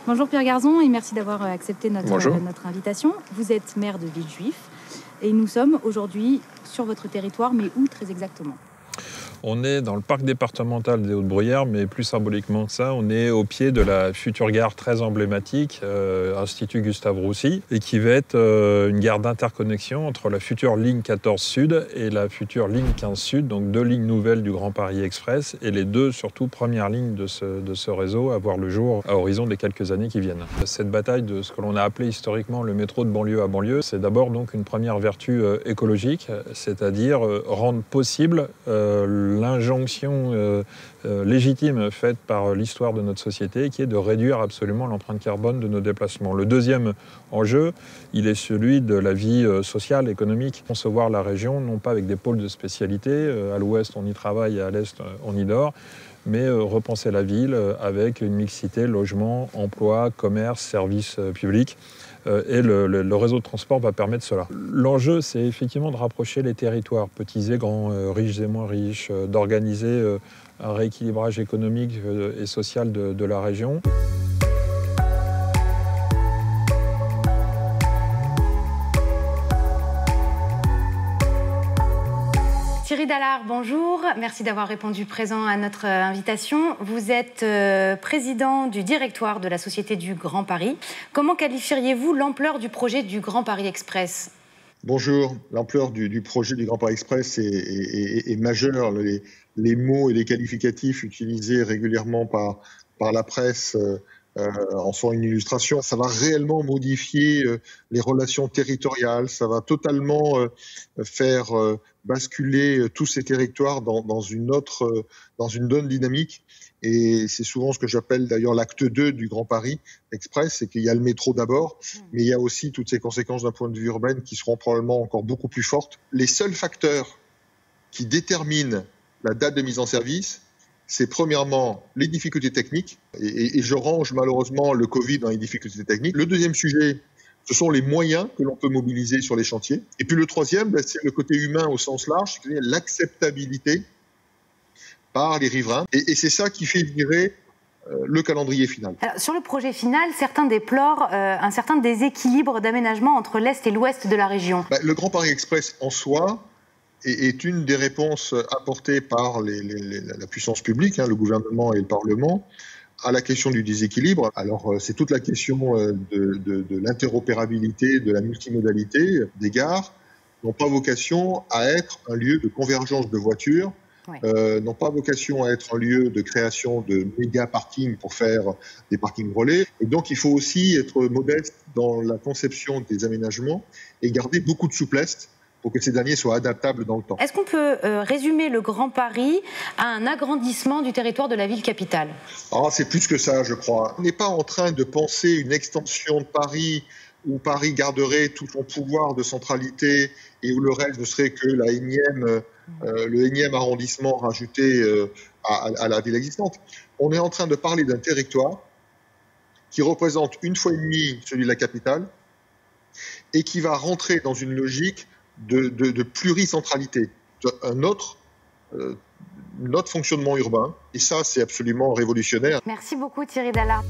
Bonjour Pierre Garzon et merci d'avoir accepté notre invitation. Vous êtes maire de Villejuif et nous sommes aujourd'hui sur votre territoire, mais où très exactement ? On est dans le parc départemental des Hauts-de-Bruyères, mais plus symboliquement que ça, on est au pied de la future gare très emblématique, Institut Gustave Roussy, et qui va être une gare d'interconnexion entre la future ligne 14 Sud et la future ligne 15 Sud, donc 2 lignes nouvelles du Grand Paris Express, et les 2, surtout, premières lignes de ce réseau à voir le jour à horizon des quelques années qui viennent. Cette bataille de ce que l'on a appelé historiquement le métro de banlieue à banlieue, c'est d'abord donc une première vertu écologique, c'est-à-dire rendre possible l'injonction légitime faite par l'histoire de notre société, qui est de réduire absolument l'empreinte carbone de nos déplacements. Le deuxième enjeu, il est celui de la vie sociale, économique. Concevoir la région, non pas avec des pôles de spécialité, à l'ouest on y travaille et à l'est on y dort, mais repenser la ville avec une mixité, logement, emploi, commerce, services publics. Et le réseau de transport va permettre cela. L'enjeu, c'est effectivement de rapprocher les territoires, petits et grands, riches et moins riches, d'organiser un rééquilibrage économique et social de la région. Thierry Dallard, bonjour. Merci d'avoir répondu présent à notre invitation. Vous êtes président du directoire de la Société du Grand Paris. Comment qualifieriez-vous l'ampleur du projet du Grand Paris Express ? Bonjour. L'ampleur du projet du Grand Paris Express est majeure. Les mots et les qualificatifs utilisés régulièrement par la presse en sont une illustration. Ça va réellement modifier les relations territoriales, ça va totalement faire basculer tous ces territoires dans une bonne dynamique. Et c'est souvent ce que j'appelle d'ailleurs l'acte 2 du Grand Paris Express, c'est qu'il y a le métro d'abord, mais il y a aussi toutes ces conséquences d'un point de vue urbain qui seront probablement encore beaucoup plus fortes. Les seuls facteurs qui déterminent la date de mise en service, c'est premièrement les difficultés techniques, et je range malheureusement le Covid dans les difficultés techniques. Le deuxième sujet, ce sont les moyens que l'on peut mobiliser sur les chantiers. Et puis le troisième, c'est le côté humain au sens large, c'est-à-dire l'acceptabilité par les riverains. Et c'est ça qui fait virer le calendrier final. Alors, sur le projet final, certains déplorent un certain déséquilibre d'aménagement entre l'Est et l'Ouest de la région. Le Grand Paris Express en soi est une des réponses apportées par la puissance publique, le gouvernement et le Parlement, à la question du déséquilibre. Alors, c'est toute la question de l'interopérabilité, de la multimodalité des gares, n'ont pas vocation à être un lieu de convergence de voitures, n'ont pas vocation à être un lieu de création de méga parkings pour faire des parkings relais. Et donc, il faut aussi être modeste dans la conception des aménagements et garder beaucoup de souplesse pour que ces derniers soient adaptables dans le temps. Est-ce qu'on peut résumer le Grand Paris à un agrandissement du territoire de la ville capitale ? C'est plus que ça, je crois. On n'est pas en train de penser une extension de Paris où Paris garderait tout son pouvoir de centralité et où le reste ne serait que le énième arrondissement rajouté à la ville existante. On est en train de parler d'un territoire qui représente 1,5 fois celui de la capitale et qui va rentrer dans une logique de pluricentralité, un autre fonctionnement urbain. Et ça, c'est absolument révolutionnaire. Merci beaucoup Thierry Dallard.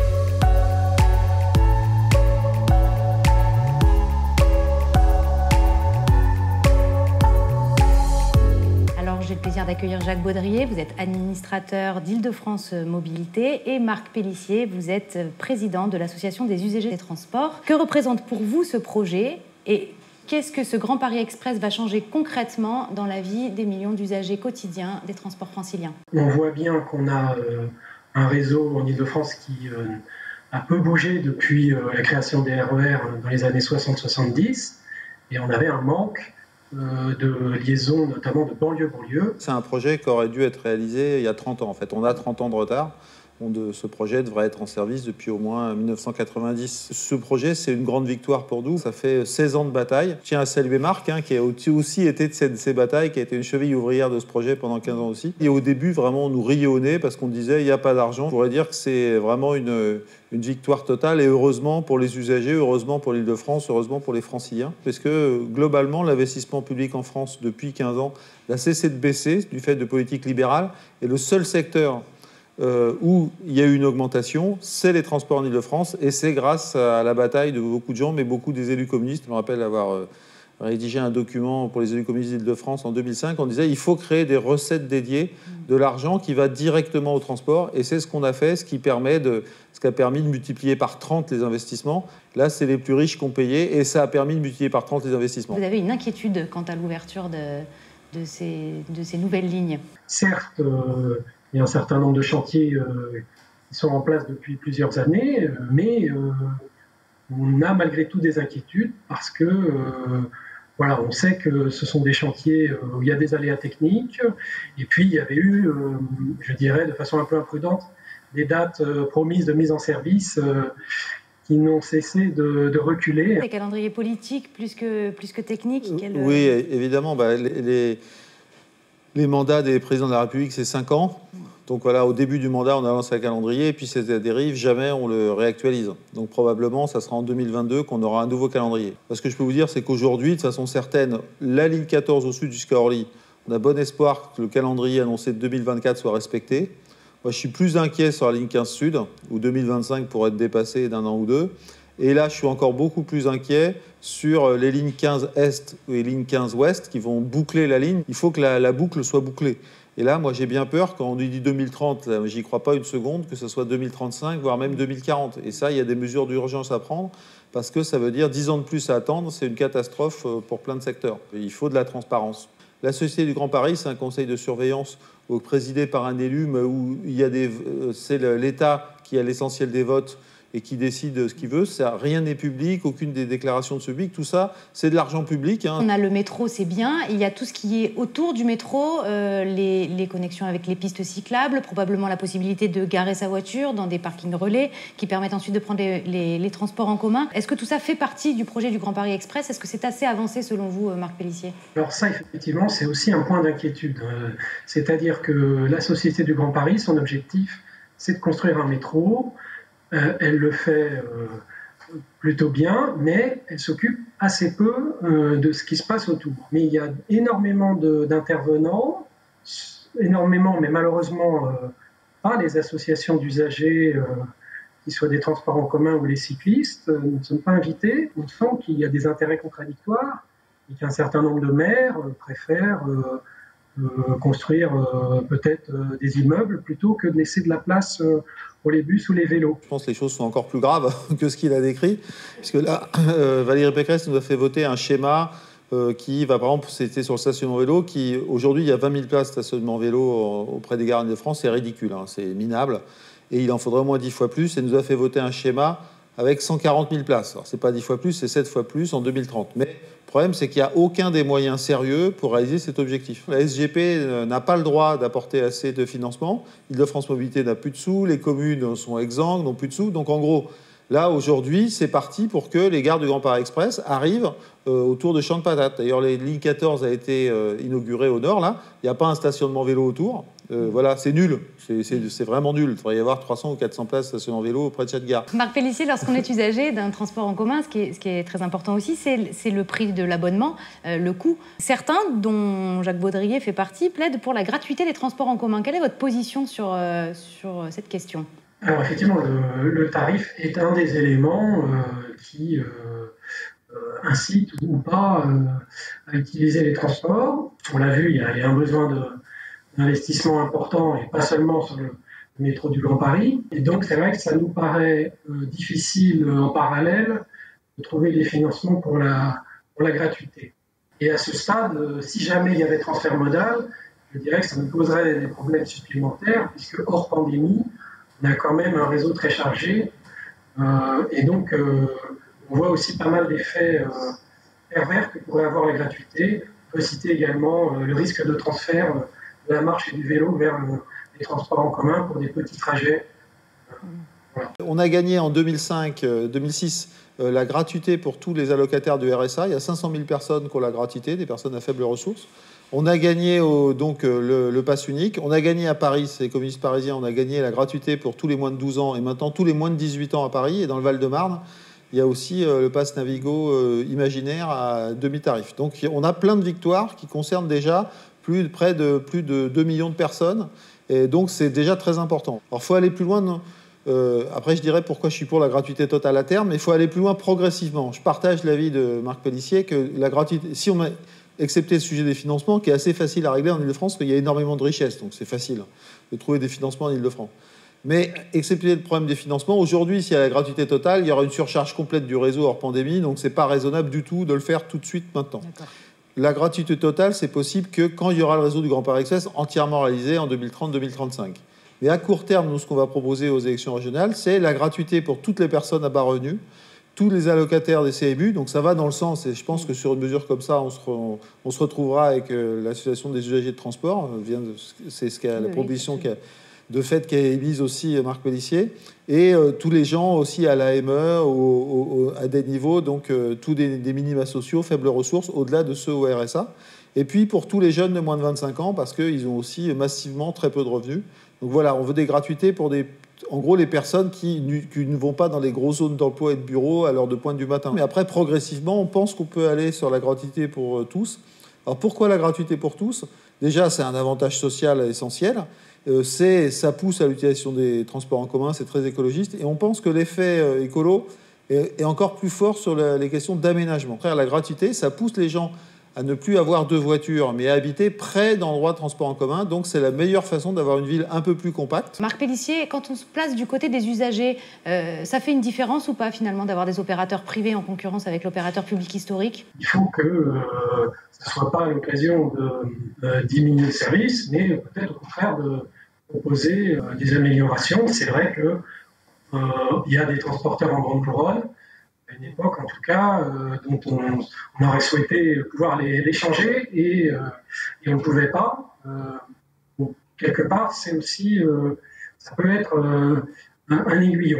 J'ai le plaisir d'accueillir Jacques Baudrier, vous êtes administrateur d'Île-de-France Mobilité, et Marc Pellissier, vous êtes président de l'Association des usagers des transports. Que représente pour vous ce projet et qu'est-ce que ce Grand Paris Express va changer concrètement dans la vie des millions d'usagers quotidiens des transports franciliens ? On voit bien qu'on a un réseau en Île-de-France qui a peu bougé depuis la création des RER dans les années 60-70, et on avait un manque de liaison, notamment de banlieue-banlieue. C'est un projet qui aurait dû être réalisé il y a 30 ans. En fait, on a 30 ans de retard. Ce projet devrait être en service depuis au moins 1990. Ce projet, c'est une grande victoire pour nous. Ça fait 16 ans de bataille. Je tiens à saluer Marc, qui a aussi été de ces batailles, qui a été une cheville ouvrière de ce projet pendant 15 ans aussi. Et au début, vraiment, on nous riait au nez parce qu'on disait il n'y a pas d'argent. Je pourrais dire que c'est vraiment une victoire totale, et heureusement pour les usagers, heureusement pour l'Île-de-France, heureusement pour les Franciliens. Parce que globalement, l'investissement public en France, depuis 15 ans, n'a cessé de baisser du fait de politiques libérales. Et le seul secteur où il y a eu une augmentation, c'est les transports en Ile-de-France, et c'est grâce à la bataille de beaucoup de gens, mais beaucoup des élus communistes. Je me rappelle avoir rédigé un document pour les élus communistes d'Île-de-France en 2005. On disait il faut créer des recettes dédiées, de l'argent qui va directement au transport, et c'est ce qu'on a fait, ce qui a permis de multiplier par 30 les investissements. Là, c'est les plus riches qui ont payé, et ça a permis de multiplier par 30 les investissements. Vous avez une inquiétude quant à l'ouverture de ces nouvelles lignes? Certes, il y a un certain nombre de chantiers qui sont en place depuis plusieurs années, mais on a malgré tout des inquiétudes parce que voilà, on sait que ce sont des chantiers où il y a des aléas techniques, et puis il y avait eu, je dirais de façon un peu imprudente, des dates promises de mise en service qui n'ont cessé de reculer. Les calendriers politiques plus que techniques Oui, évidemment. Les mandats des présidents de la République, c'est 5 ans. Donc voilà, au début du mandat, on avance un calendrier, et puis c'est la dérive, jamais on le réactualise. Donc probablement, ça sera en 2022 qu'on aura un nouveau calendrier. Ce que je peux vous dire, c'est qu'aujourd'hui, de façon certaine, la ligne 14 au sud jusqu'à Orly, on a bon espoir que le calendrier annoncé de 2024 soit respecté. Moi, je suis plus inquiet sur la ligne 15 sud, où 2025 pourrait être dépassé d'un an ou deux. Et là, je suis encore beaucoup plus inquiet sur les lignes 15 Est et les lignes 15 Ouest qui vont boucler la ligne. Il faut que la boucle soit bouclée. Et là, moi, j'ai bien peur, quand on dit 2030, j'y crois pas une seconde, que ce soit 2035, voire même 2040. Et ça, il y a des mesures d'urgence à prendre, parce que ça veut dire 10 ans de plus à attendre, c'est une catastrophe pour plein de secteurs. Il faut de la transparence. La Société du Grand Paris, c'est un conseil de surveillance présidé par un élu, mais où c'est l'État qui a l'essentiel des votes et qui décide ce qu'il veut. Rien n'est public, aucune des déclarations de ce public. Tout ça, c'est de l'argent public. On a le métro, c'est bien. Il y a tout ce qui est autour du métro, les connexions avec les pistes cyclables, probablement la possibilité de garer sa voiture dans des parkings relais qui permettent ensuite de prendre les transports en commun. Est-ce que tout ça fait partie du projet du Grand Paris Express? Est-ce que c'est assez avancé selon vous, Marc Pélissier? Alors ça, effectivement, c'est aussi un point d'inquiétude. C'est-à-dire que la Société du Grand Paris, son objectif, c'est de construire un métro. Elle le fait plutôt bien, mais elle s'occupe assez peu de ce qui se passe autour. Mais il y a énormément d'intervenants, énormément, mais malheureusement pas les associations d'usagers, qu'ils soient des transports en commun ou les cyclistes, ne sont pas invités. On sent qu'il y a des intérêts contradictoires et qu'un certain nombre de maires préfèrent construire peut-être des immeubles plutôt que de laisser de la place pour les bus ou les vélos. Je pense que les choses sont encore plus graves que ce qu'il a décrit, puisque là, Valérie Pécresse nous a fait voter un schéma qui va, par exemple, c'était sur le stationnement vélo, qui aujourd'hui, il y a 20 000 places de stationnement vélo auprès des gares d'Île-de-France, c'est ridicule, hein, c'est minable, et il en faudrait au moins 10 fois plus, et nous a fait voter un schéma avec 140 000 places. Alors, c'est pas 10 fois plus, c'est 7 fois plus en 2030. Mais le problème, c'est qu'il n'y a aucun des moyens sérieux pour réaliser cet objectif. La SGP n'a pas le droit d'apporter assez de financement. Île-de-France Mobilité n'a plus de sous. Les communes sont exsangues, n'ont plus de sous. Donc, en gros, là, aujourd'hui, c'est parti pour que les gares du Grand Paris Express arrivent autour de Champs de Patates. D'ailleurs, la ligne 14 a été inaugurée au nord, là. Il n'y a pas un stationnement vélo autour. Voilà, c'est nul. C'est vraiment nul. Il devrait y avoir 300 ou 400 places de stationnement vélo auprès de chaque gare. Marc Pélissier, lorsqu'on est usager d'un transport en commun, ce qui est très important aussi, c'est le prix de l'abonnement, le coût. Certains, dont Jacques Baudrier fait partie, plaident pour la gratuité des transports en commun. Quelle est votre position sur cette question? Alors effectivement, le tarif est un des éléments qui incite ou pas à utiliser les transports. On l'a vu, il y a un besoin d'investissement important et pas seulement sur le métro du Grand Paris. Et donc c'est vrai que ça nous paraît difficile en parallèle de trouver les financements pour la gratuité. Et à ce stade, si jamais il y avait transfert modal, je dirais que ça nous poserait des problèmes supplémentaires puisque hors pandémie, on a quand même un réseau très chargé et donc on voit aussi pas mal d'effets pervers que pourrait avoir la gratuité. On peut citer également le risque de transfert de la marche et du vélo vers les transports en commun pour des petits trajets. Voilà. On a gagné en 2006 la gratuité pour tous les allocataires du RSA. Il y a 500 000 personnes qui ont la gratuité, des personnes à faibles ressources. On a gagné le pass unique. On a gagné à Paris, c'est les communistes parisiens, on a gagné la gratuité pour tous les moins de 12 ans et maintenant tous les moins de 18 ans à Paris. Et dans le Val-de-Marne, il y a aussi le pass Navigo imaginaire à demi-tarif. Donc on a plein de victoires qui concernent déjà près de 2 millions de personnes. Et donc, c'est déjà très important. Alors, il faut aller plus loin. Après, je dirais pourquoi je suis pour la gratuité totale à terme, mais il faut aller plus loin progressivement. Je partage l'avis de Marc Pellissier que la gratuité, si on a excepté le sujet des financements, qui est assez facile à régler en Ile-de-France, parce qu'il y a énormément de richesses, donc c'est facile de trouver des financements en Ile-de-France. Mais excepté le problème des financements, aujourd'hui, s'il y a la gratuité totale, il y aura une surcharge complète du réseau hors pandémie, donc c'est pas raisonnable du tout de le faire tout de suite maintenant. La gratuité totale, c'est possible que quand il y aura le réseau du Grand Paris Express entièrement réalisé en 2030-2035. Mais à court terme, nous, ce qu'on va proposer aux élections régionales, c'est la gratuité pour toutes les personnes à bas revenus, tous les allocataires des CMU. Donc ça va dans le sens, et je pense que sur une mesure comme ça, on se retrouvera avec l'association des usagers de transport. C'est ce qu'a la proposition de fait qu'a émise aussi Marc Pellissier. Et tous les gens aussi à l'AME, à des niveaux, donc tous des minima sociaux, faibles ressources, au-delà de ceux au RSA. Et puis pour tous les jeunes de moins de 25 ans, parce qu'ils ont aussi massivement très peu de revenus. Donc voilà, on veut des gratuités pour en gros, les personnes qui ne vont pas dans les grosses zones d'emploi et de bureaux à l'heure de pointe du matin. Mais après, progressivement, on pense qu'on peut aller sur la gratuité pour tous. Alors pourquoi la gratuité pour tous? Déjà, c'est un avantage social essentiel. Ça pousse à l'utilisation des transports en commun, c'est très écologiste. Et on pense que l'effet écolo est encore plus fort sur les questions d'aménagement. La gratuité, ça pousse les gens à ne plus avoir de voiture, mais à habiter près d'endroits de transport en commun. Donc, c'est la meilleure façon d'avoir une ville un peu plus compacte. Marc Pellissier, quand on se place du côté des usagers, ça fait une différence ou pas, finalement, d'avoir des opérateurs privés en concurrence avec l'opérateur public historique? Il faut que ça ne soit pas l'occasion de diminuer le service, mais peut-être au contraire de proposer des améliorations. C'est vrai qu'il y a des transporteurs en grande couronne, à une époque en tout cas, dont on aurait souhaité pouvoir les changer et on ne pouvait pas. Donc, quelque part, c'est aussi, ça peut être un aiguillon.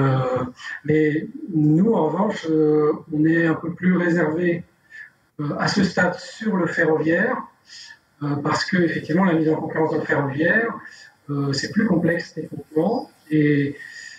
Mais nous, en revanche, on est un peu plus réservé à ce stade sur le ferroviaire, parce que effectivement, la mise en concurrence dans le ferroviaire, c'est plus complexe techniquement et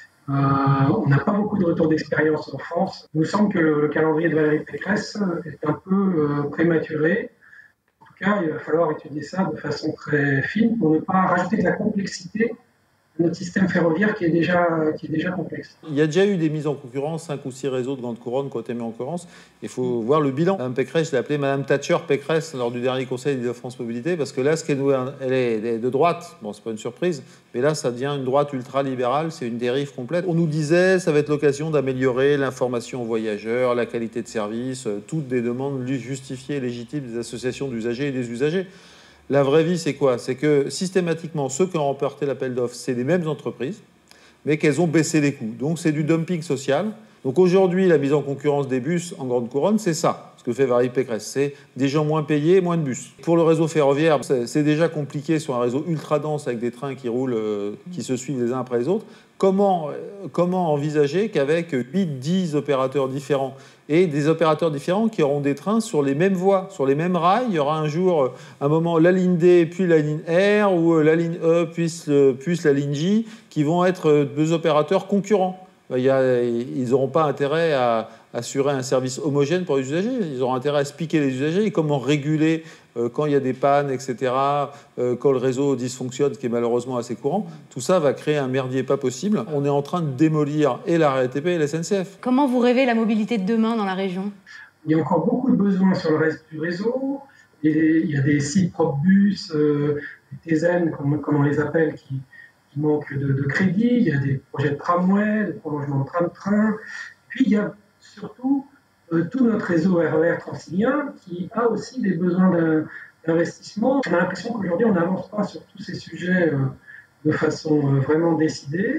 on n'a pas beaucoup de retours d'expérience en France. Il nous semble que le calendrier de Valérie Pécresse est un peu prématuré. En tout cas, il va falloir étudier ça de façon très fine pour ne pas rajouter de la complexité à notre système ferroviaire qui est déjà complexe. Il y a déjà eu des mises en concurrence, 5 ou 6 réseaux de grande couronne qui ont été mis en concurrence. Il faut voir le bilan. Mme Pécresse, je l'ai appelée Mme Thatcher Pécresse lors du dernier conseil d'Île-de-France Mobilité, parce que là, elle est de droite. Bon, c'est pas une surprise, mais là, ça devient une droite ultra-libérale. C'est une dérive complète. On nous disait, ça va être l'occasion d'améliorer l'information aux voyageurs, la qualité de service, toutes des demandes justifiées et légitimes des associations d'usagers et des usagers. La vraie vie, c'est quoi? C'est que systématiquement, ceux qui ont remporté l'appel d'offres, c'est les mêmes entreprises, mais qu'elles ont baissé les coûts. Donc, c'est du dumping social. Donc, aujourd'hui, la mise en concurrence des bus en grande couronne, c'est ça. Ce que fait Valérie Pécresse, c'est des gens moins payés, moins de bus. Pour le réseau ferroviaire, c'est déjà compliqué sur un réseau ultra dense avec des trains qui roulent, qui se suivent les uns après les autres. Comment envisager qu'avec 8-10 opérateurs différents et des opérateurs différents qui auront des trains sur les mêmes voies, sur les mêmes rails, il y aura un moment la ligne D puis la ligne R ou la ligne E puis la ligne J qui vont être deux opérateurs concurrents. Ils n'auront pas intérêt à assurer un service homogène pour les usagers. Ils auront intérêt à se piquer les usagers. Et comment réguler quand il y a des pannes, etc., quand le réseau dysfonctionne, ce qui est malheureusement assez courant. Tout ça va créer un merdier pas possible. On est en train de démolir et la RATP et la SNCF. Comment vous rêvez la mobilité de demain dans la région? Il y a encore beaucoup de besoins sur le reste du réseau. Il y a des sites propres bus, des TZN, comme on les appelle, qui manquent de crédit. Il y a des projets de tramway, de prolongement de train-train. Puis il y a surtout tout notre réseau RER transilien qui a aussi des besoins d'investissement. On a l'impression qu'aujourd'hui, on n'avance pas sur tous ces sujets de façon vraiment décidée.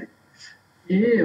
Et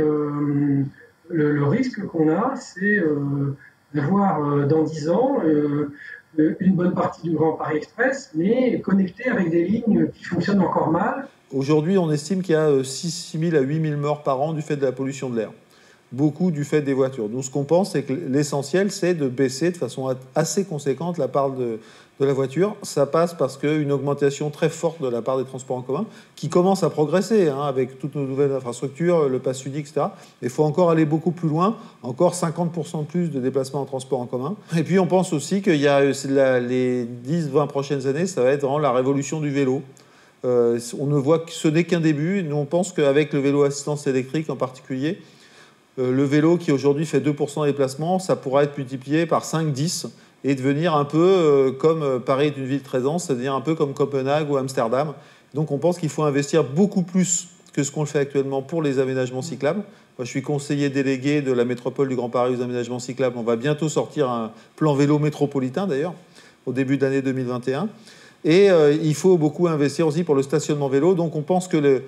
le risque qu'on a, c'est d'avoir dans 10 ans une bonne partie du Grand Paris Express, mais connectée avec des lignes qui fonctionnent encore mal. Aujourd'hui, on estime qu'il y a 6 000 à 8 000 morts par an du fait de la pollution de l'air. Beaucoup du fait des voitures. Donc, ce qu'on pense, c'est que l'essentiel, c'est de baisser de façon assez conséquente la part de la voiture. Ça passe parce qu'une augmentation très forte de la part des transports en commun, qui commence à progresser avec toutes nos nouvelles infrastructures, le pass unique, etc. Mais il faut encore aller beaucoup plus loin, encore 50% de plus de déplacements en transport en commun. Et puis, on pense aussi qu'il y a les 10-20 prochaines années, ça va être vraiment la révolution du vélo. On ne voit que ce n'est qu'un début. Nous, on pense qu'avec le vélo assistance électrique en particulier, le vélo qui aujourd'hui fait 2% des déplacements, ça pourra être multiplié par 5, 10 et devenir un peu comme Paris est une ville très dense, c'est-à-dire un peu comme Copenhague ou Amsterdam. Donc on pense qu'il faut investir beaucoup plus que ce qu'on le fait actuellement pour les aménagements cyclables. Moi, je suis conseiller délégué de la métropole du Grand Paris aux aménagements cyclables. On va bientôt sortir un plan vélo métropolitain d'ailleurs, au début de l'année 2021. Et il faut beaucoup investir aussi pour le stationnement vélo. Donc on pense que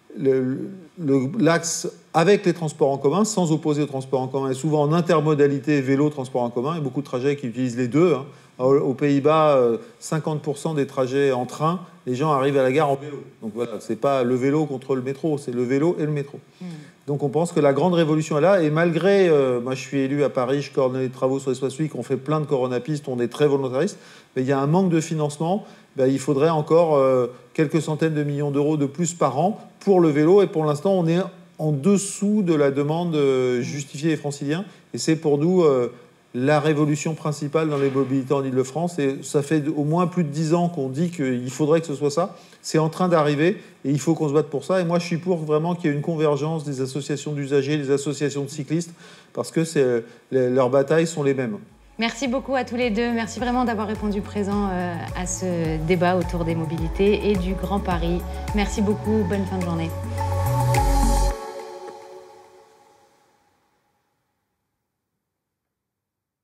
l'axe avec les transports en commun, sans opposer aux transports en commun, est souvent en intermodalité vélo-transport en commun. Il y a beaucoup de trajets qui utilisent les deux. Aux Pays-Bas, 50% des trajets en train, les gens arrivent à la gare en vélo. Donc voilà, c'est pas le vélo contre le métro, c'est le vélo et le métro. Donc on pense que la grande révolution est là. Et malgré, moi je suis élu à Paris, je coordonne les travaux sur l'espace public, on fait plein de coronapistes, on est très volontariste, mais il y a un manque de financement. Il faudrait encore quelques centaines de millions d'euros de plus par an pour le vélo. Et pour l'instant, on est en dessous de la demande justifiée des franciliens. Et c'est pour nous la révolution principale dans les mobilités en Ile-de-France. Et ça fait au moins plus de 10 ans qu'on dit qu'il faudrait que ce soit ça. C'est en train d'arriver et il faut qu'on se batte pour ça. Et moi, je suis pour vraiment qu'il y ait une convergence des associations d'usagers, des associations de cyclistes, parce que leurs batailles sont les mêmes. Merci beaucoup à tous les deux. Merci vraiment d'avoir répondu présent à ce débat autour des mobilités et du Grand Paris. Merci beaucoup. Bonne fin de journée.